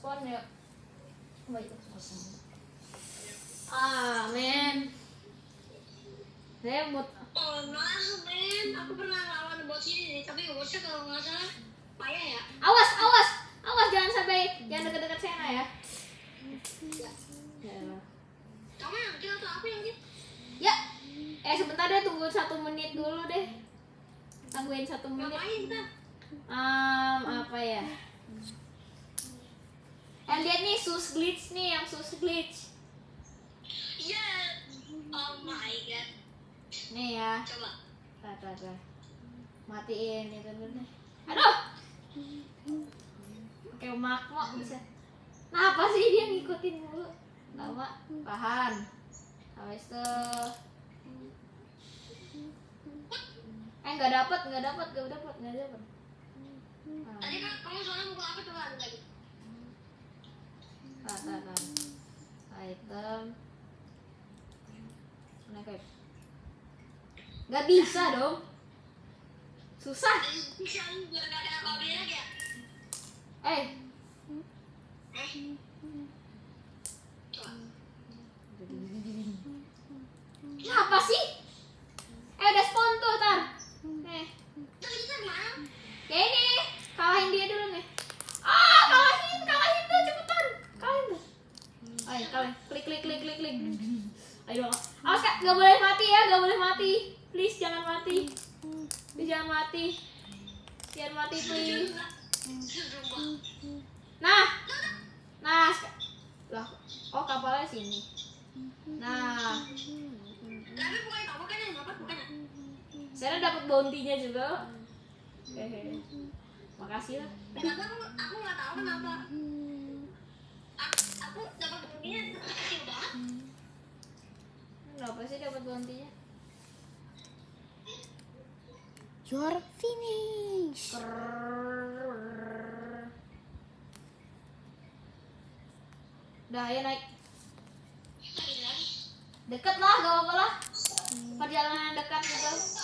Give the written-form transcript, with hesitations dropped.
spawn ya. Baik. Ah, men. Rebut. Oh, nah, men. Aku pernah lawan bot ini, tapi botnya kalau nggak salah payah ya. Awas, awas. Awas jangan sampai jangan dekat-dekat Sena ya. Ya. Kamu yang kill atau aku yang kill? Ya. Sebentar deh, tunggu 1 menit dulu deh. Tungguin 1 menit. Ngapain kita? Apa ya? Lihat nih sus glitch nih, yang sus glitch. Iya. Oh my god. Nih ya. Coba. Tuh. Matiin itu dulu deh. Aduh. Oke, makmo bisa. Nah, apa sih dia ngikutin mulu? Lama, tahan. Habis itu nggak dapat. Tadi kan kamu soalnya mukul apa coba lagi? Tahan. Item. Nggak bisa dong. Susah. Bisa biar nggak ada kabelnya lagi ya? Apa sih? Udah spawn tuh, Tar. Tapi kita mana? Kayak ini, kalahin dia dulu nih. Kalahin tuh, cepetan. Kalahin tuh. Ayo, kalahin. Klik. Ayo, awas Kak, nggak boleh mati ya, nggak boleh mati. Please jangan mati. Jangan mati, please. Nah. Lah, oh kapalnya sini. Nah. Tapi bukan kamu kan yang dapat bukan? Saya dapat bounty-nya juga. Makasih lah. Kenapa aku nggak tahu kenapa? Aku dapat bounty-nya kecil banget. Kenapa sih dapat bounty-nya? You're finished. Udah, ayo naik. Deket lah, gak apa-apa lah. Perjalanan dekat gitu.